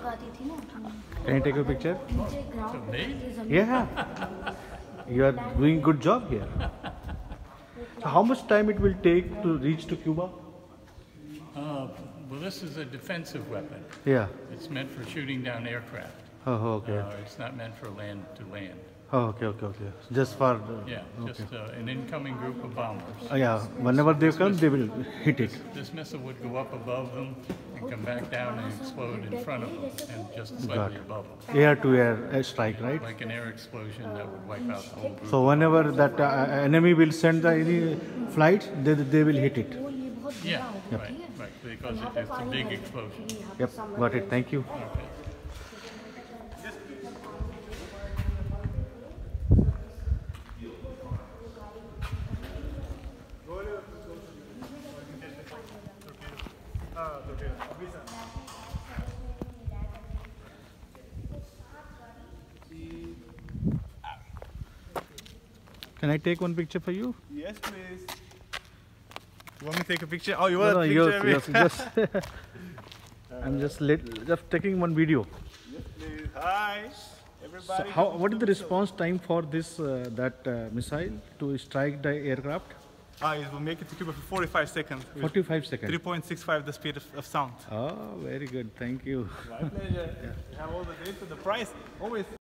Can I take a picture? Me? Yeah. You are doing good job here. So how much time it will take to reach to Cuba? Well, this is a defensive weapon. Yeah. It's meant for shooting down aircraft. Oh, okay. It's not meant for land to land. Oh, okay. Just for Yeah, okay. just an incoming group of bombers. Yeah. Whenever they come, they will hit it. This missile would go up above them and come back down and explode in front of them and just Got slightly it. above them. Air to air strike, right? Like an air explosion that would wipe out the whole group. So whenever that enemy will send the any flight, they will hit it. Yeah, right, because it's a big explosion. Yep. Got it. Thank you. Okay. Can I take one picture for you? Yes, please. You want me to take a picture? Oh, you want No, a picture of me? yours. Just I'm just taking one video. Yes, please. Hi, everybody. So what is the response time for this missile to strike the aircraft? It will make it to Cuba for 45 seconds. 45 seconds. 3.65 the speed of sound. Oh, very good. Thank you. My pleasure. You have all the data, the price. Always